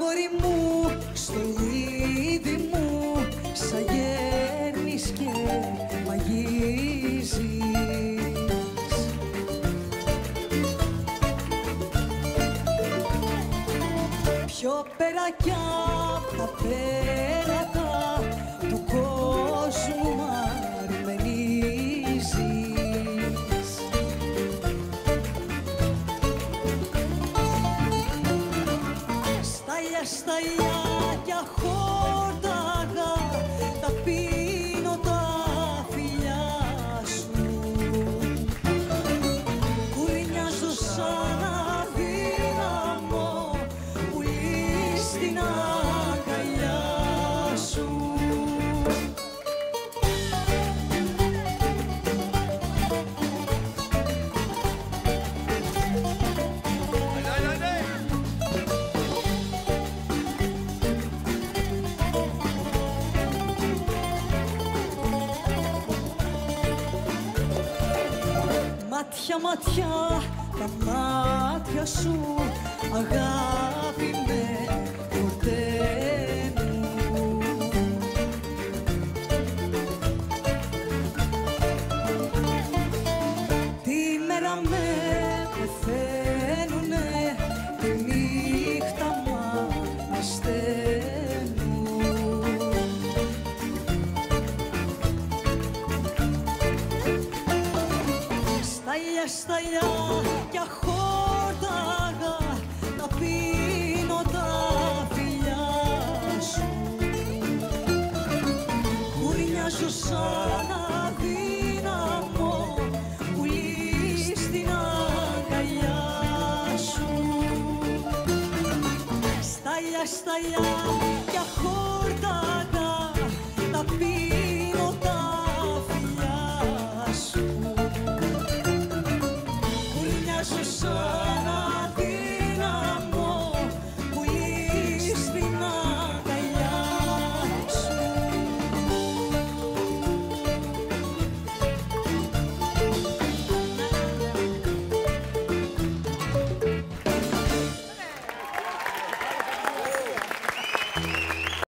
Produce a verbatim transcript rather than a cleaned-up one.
αγόρι μου, στολίδι μου, σαν γέρνεις και μαγίζεις. Πιο πέρα κι απ' τα πέρατα του κόσμου μ' αρμενίζεις. Στάλια, στάλια κι αχόρταγα, τα πίνω τα φιλιά σου. Κουρνιάζω σαν αδύναμο πουλί στην αγκαλιά σου. Μάτια, μάτια, τα μάτια σου, αγάπη με φορταίνουν. Τη μέρα με πεθαίνουνε, τη νύχτα μ' ανασταίνουν. Στάλια, στάλια κι αχόρταγα, τα πίνω τα φιλιά σου. Κουρνιάζω σαν αδύναμο πουλί στην αγκαλιά σου. Στάλια, στάλια κι αχόρταγα, τα πίνω τα φιλιά σου. Κουρνιάζω σαν αδύναμο πουλί στην αγκαλιά σου.